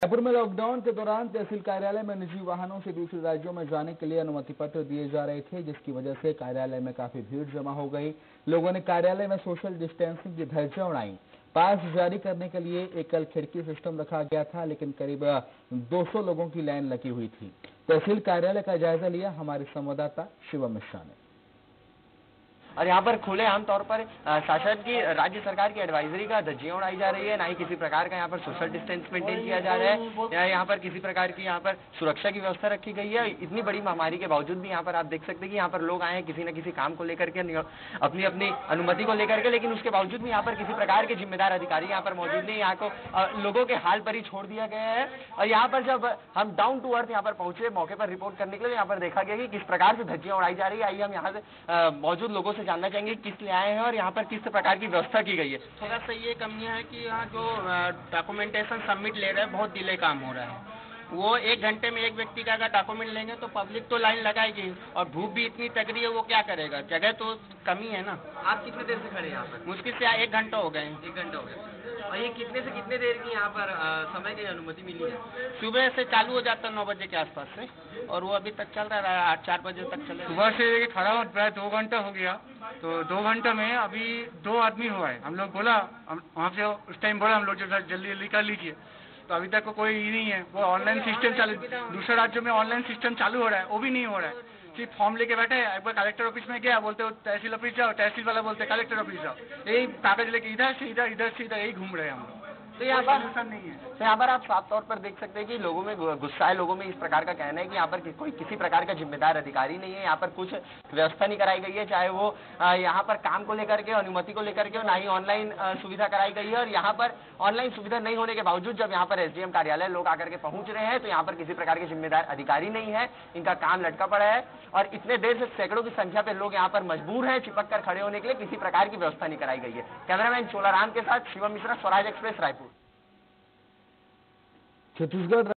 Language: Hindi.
जयपुर में लॉकडाउन के दौरान तहसील कार्यालय में निजी वाहनों से दूसरे राज्यों में जाने के लिए अनुमति पत्र दिए जा रहे थे, जिसकी वजह से कार्यालय में काफी भीड़ जमा हो गई। लोगों ने कार्यालय में सोशल डिस्टेंसिंग की धज्जियां उड़ाई। पास जारी करने के लिए एकल खिड़की सिस्टम रखा गया था, लेकिन करीब 200 लोगों की लाइन लगी हुई थी। तहसील कार्यालय का जायजा लिया हमारे संवाददाता शिवम मिश्रा ने। और यहाँ पर खुले आम तौर पर शासन की राज्य सरकार की एडवाइजरी का धज्जियां उड़ाई जा रही है। ना ही किसी प्रकार का यहाँ पर सोशल डिस्टेंस मेंटेन किया जा रहा है, यहाँ पर किसी प्रकार की यहाँ पर सुरक्षा की व्यवस्था रखी गई है। इतनी बड़ी महामारी के बावजूद भी यहाँ पर आप देख सकते हैं कि यहाँ पर लोग आए हैं किसी न किसी काम को लेकर के, अपनी अपनी अनुमति को लेकर के, लेकिन उसके बावजूद भी यहाँ पर किसी प्रकार के जिम्मेदार अधिकारी यहाँ पर मौजूद नहीं। यहाँ को लोगों के हाल पर ही छोड़ दिया गया है। और यहाँ पर जब हम डाउन टू अर्थ यहाँ पर पहुंचे मौके पर रिपोर्ट करने के लिए, यहाँ पर देखा गया कि किस प्रकार से धज्जियां उड़ाई जा रही है। आइए हम यहाँ से मौजूद लोगों से जानना चाहेंगे किस लिए आए हैं और यहाँ पर किस प्रकार की व्यवस्था की गई है। थोड़ा सा ये कमियां है कि यहाँ जो डॉक्यूमेंटेशन सबमिट ले रहे हैं बहुत डिले काम हो रहा है। वो 1 घंटे में एक व्यक्ति का अगर डॉक्यूमेंट लेंगे तो पब्लिक तो लाइन लगाएगी, और धूप भी इतनी तक रही है, वो क्या करेगा, जगह तो कमी है ना। आप कितने देर से खड़े हैं यहाँ पर? मुश्किल से 1 घंटा हो गए। 1 घंटा हो गया। और ये कितने से कितने देर की यहाँ पर समय की अनुमति मिली है? सुबह से चालू हो जाता है 9 बजे के आसपास से, और वो अभी तक चल रहा है 8-4 बजे तक चले। सुबह से खड़ा हुआ प्राय 2 घंटा हो गया, तो 2 घंटे में अभी 2 आदमी हुआ है। हम लोग बोला, वहाँ से उस टाइम बोला हम लोग जो जल्दी जल्दी कर लीजिए, तो अभी तक कोई ही नहीं है। वो ऑनलाइन सिस्टम चालू, दूसरे राज्यों में ऑनलाइन सिस्टम चालू हो रहा है, वो भी नहीं हो रहा है। सिर्फ फॉर्म लेके बैठे हैं। एक बार कलेक्टर ऑफिस में गया, बोलते हो तहसील ऑफिस जाओ, तहसील वाला बोलते कलेक्टर ऑफिस जाओ, यही कागज लेके इधर से इधर, इधर से इधर यही घूम रहे हैं हम लोग। तो यहाँ पर आप साफ तौर पर देख सकते हैं कि लोगों में गुस्सा है। लोगों में इस प्रकार का कहना है कि यहाँ पर कोई किसी प्रकार का जिम्मेदार अधिकारी नहीं है। यहाँ पर कुछ व्यवस्था नहीं कराई गई है, चाहे वो यहाँ पर काम को लेकर के, अनुमति को लेकर के, ना ही ऑनलाइन सुविधा कराई गई है। और यहाँ पर ऑनलाइन सुविधा नहीं होने के बावजूद जब यहाँ पर एसडीएम कार्यालय लोग आकर के पहुंच रहे हैं, तो यहाँ पर किसी प्रकार के जिम्मेदार अधिकारी नहीं है, इनका काम लटका पड़ा है। और इतने देर से सैकड़ों की संख्या पे लोग यहाँ पर मजबूर हैं चिपक कर खड़े होने के लिए, किसी प्रकार की व्यवस्था नहीं कराई गई है। कैमरामैन चोलाराम के साथ शिवम मिश्रा, स्वराज एक्सप्रेस, रायपुर। छत्तीसगढ़